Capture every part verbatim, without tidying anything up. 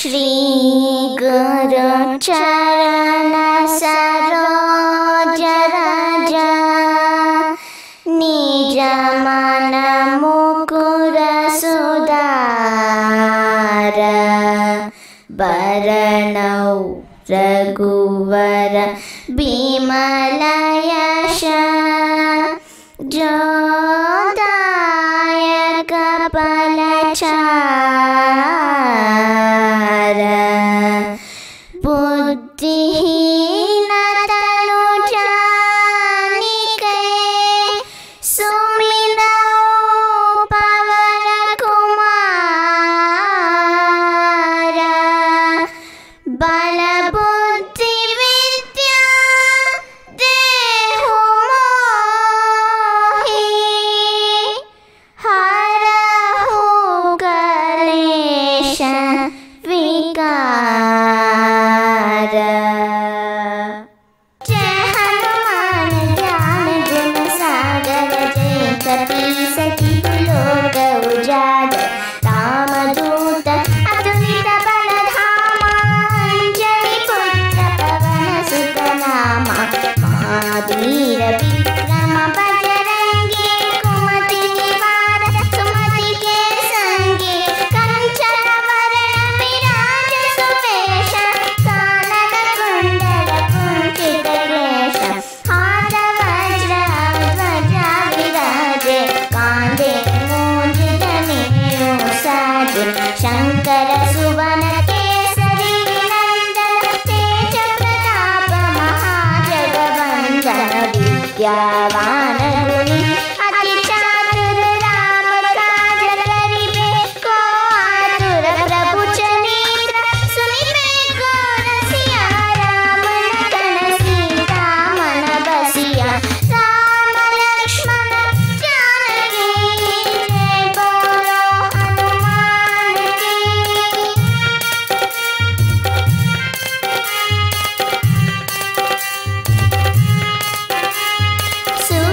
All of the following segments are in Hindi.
श्री गुरु चरण सरोज रज निज मन मुकुर सुधार बरनौ रघुवर बिमल यश जोदायक फलचार बुद्धिहीन तनु जानिके सुमिरौ पवन कुमार बल बुद्धि विद्या देहु मोहि हरहु कलेश विकार। जय हनुमान ज्ञान गुण सागर जय कपीस तिहु लोक उजागर रामदूत अतुलित बल धामा अंजनी पुत्र पवन सुत नामा महावीर विक्रम बजरंगी कुमति निवार सुमति के संगी कंचन वरण विराज सुवेश कानन कुंडल कुंचित केश हाथ वज्र ध्वजा विराजे कांधे मूंज जनेऊ साजे शंकर सुवन केसरी नंदन तेज प्रताप महाजगवंदन विद्यावान गुणी अति चातुर राम काज करिबे को आतुर प्रभु चरित्र सुनिबे को रसिया राम लखन सीता मन बसिया राम लक्ष्मण जानकी जय बोलो हनुमान की। सुर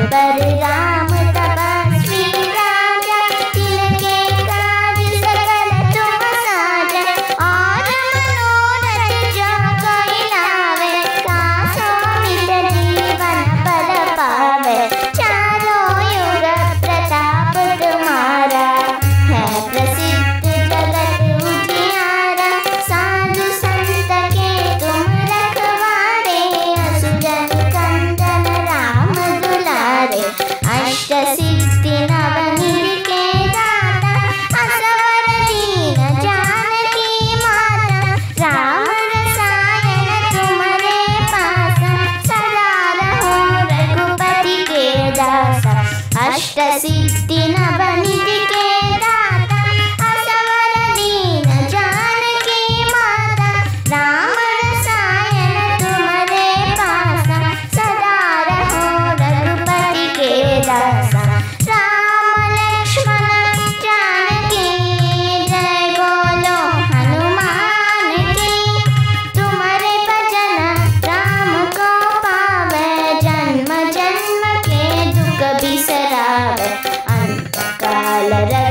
पर राम तपस्वी राजा, तिनके काज सकल तुम साजा। और मनोरथ जो कोई लावे, कासो नित जीवन पद पावे। चारों युग प्रताप तुम्हारा, है प्रसिद्ध जगत उजियारा। साधु संत के तुम रखवारे, असुरन कंदन राम दुलारे। अष्ट सिद्धि नवनिधि के दाता, असवर दीन जानकी माता। राम रसायन तुम्हारे पासा, सदा रहो रघुपति के दासा। अष्ट सिद्धि नवनिधि के दाता, असवर दीन जानकी माता। राम रसायन तुम्हारे पासा, सदा रहो रघुपति के दासा। राम लक्ष्मण जानकी जय बोलो हनुमान की। तुम्हारे भजन राम को पावे, जन्म जन्म के दुख बिसरावे। अंत काल